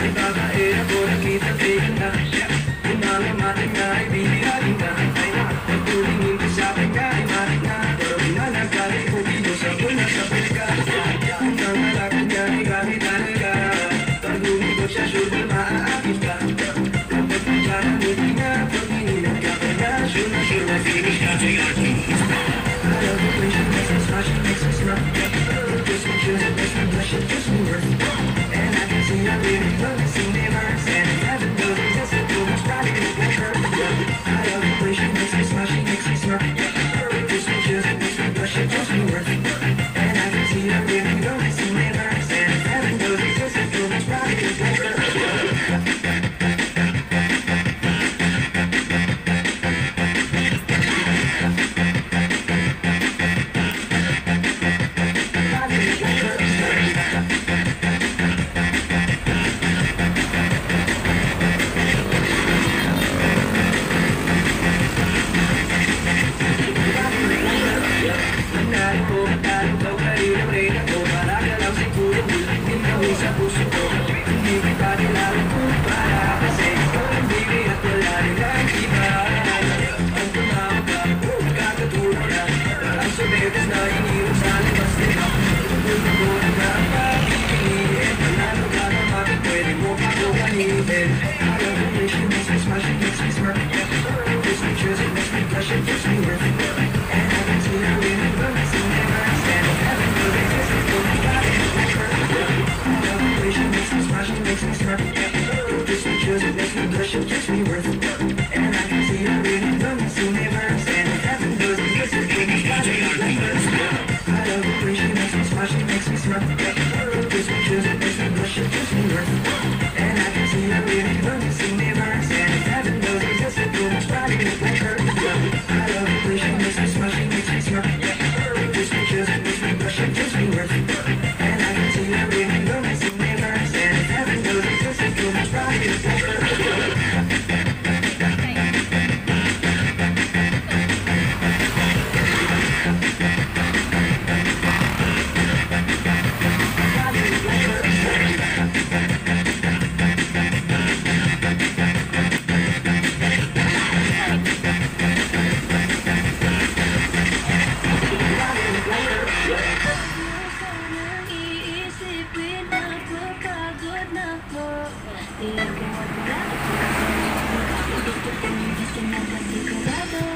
babae ako nakita-taken na. Yung mga matik na ay bihirahin ka. Ay na, pagtulingin ko sa akin ka ay matik na. Pero di man nagkali ko dito sa bulan sa pulka. Kung ang malaki niya ay gamit talaga. Pag lumiko siya sure na maaakit ka. Kapag dyan ang buti nga, pag inilan ka pa na, sure na finish ka. I love the way she makes me smile, she makes me smile. Just me choose it, makes me blush, it gives me worth. And I can see I really love it, see me burns. And if heaven knows exist, it too much pride in it, her. I love the way she makes me smile, she makes me smile. Just me choose it, makes me blush, it gives me worth. And I can see I really love it, see me burns. And if heaven knows exist, it too much pride in it, her. Sa puso ko, hindi kita nilalang kung para. Kasi ikaw ang bigay at wala rin ang iba. Ang tumawag ka, kakatulog na. Ang subetes na iniwan sa labas nila. Tulog ko na nga ang pag-ibig. Panalo ka na bakit pwede mo ako kanipin. I love the way she makes me smile, she makes me smirk. Gives me chills, it makes me blush, it gives me worth. And I can see her in it, but it's never stand. Heaven will exist, it's full of God, it's like her. She makes me smile, she makes me smirk. Gives me chills, it makes me blush, it gives me worth. And I can see her really love me, see me burns. And if heaven knows exist, it will be God, it's like her. I love the way she makes me smile, she makes me smirk. Gives me chills, it makes me blush, it gives me worth. And I can see her really love me, see me burns. And if heaven knows exist, it will be God, it's like her. I love the way she makes me smile, she makes me smirk. Gives me chills, it makes me blush, it gives me worth. And I can see her really love me, see me burns. And if heaven knows exist, it will be God, it's like her. Ikaw at wala. Gusto ko nang gusto mo kasi karado.